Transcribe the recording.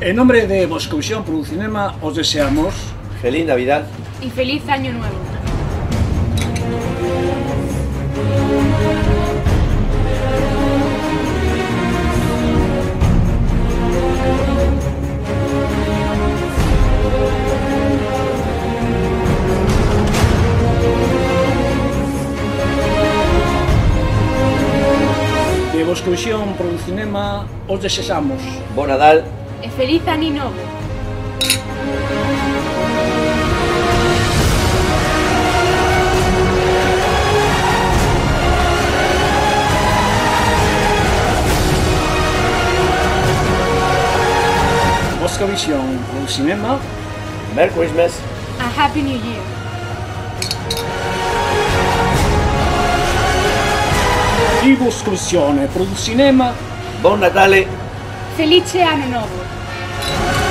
En nombre de Moscovisión Producinema os deseamos Feliz Navidad y feliz Año Nuevo. de Moscovisión Producinema os desexamos Bon Nadal E feliz Año Novo. Moscovisión Producinema Merry Christmas A Happy New Year. di Moscovisione Producinema Bon Natale Felice Anno Novo.